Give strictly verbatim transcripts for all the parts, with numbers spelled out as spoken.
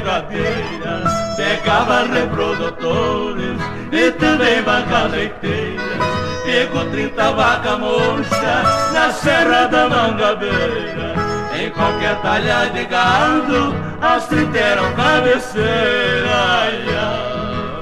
bocadeira, pegava reprodutores e também vacas leiteiras. Pegou trinta vacas murchas na Serra da Mangabeira. Em qualquer talha de gado, as trinta eram cabeceira. Ai, ai.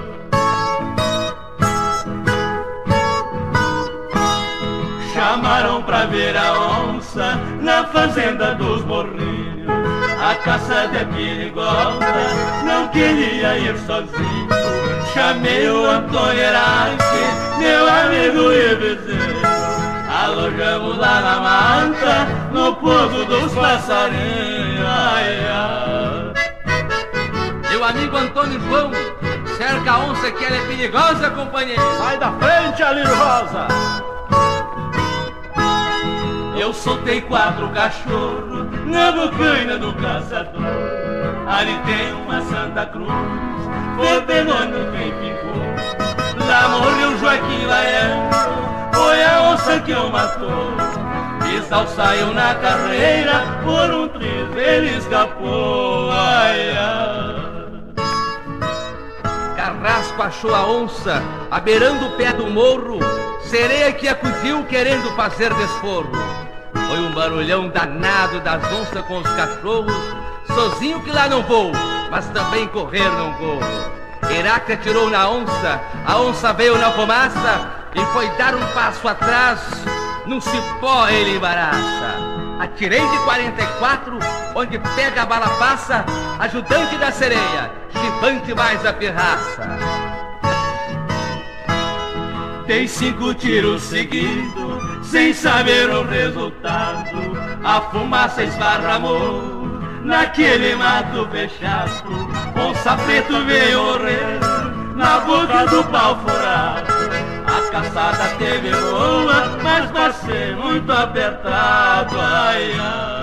Chamaram pra ver a onça na fazenda dos Morrinhos. A caça é perigosa, não queria ir sozinho. Chamei o Antônio Eraque, meu amigo e vizinho. Alojamos lá na mata, no povo dos passarinhos. Ai, ai. Meu amigo Antônio João, cerca a onça que ela é perigosa, companheiro. Sai da frente, Alírio Rosa. Eu soltei quatro cachorros na bocaina do caçador. Ali tem uma Santa Cruz, foi pegando quem ficou. Lá morreu Joaquim Laiano, foi a onça que o matou. Bisal saiu na carreira, por um triz ele escapou. Ai, ai. Carrasco achou a onça, abeirando o pé do morro. Sereia que acudiu querendo fazer desforro. Foi um barulhão danado das onças com os cachorros. Sozinho que lá não vou, mas também correr não corro. Eraque atirou na onça, a onça veio na fumaça e foi dar um passo atrás, num cipó ele embaraça. Atirei de quarenta e quatro, onde pega a bala passa, ajudante da sereia, chibante mais a pirraça. Dei cinco tiros seguidos, sem saber o resultado. A fumaça esparramou naquele mato fechado. Onça preto veio morrer na boca do pau furado. A caçada teve boa, mas passei muito apertado. Ai, ai.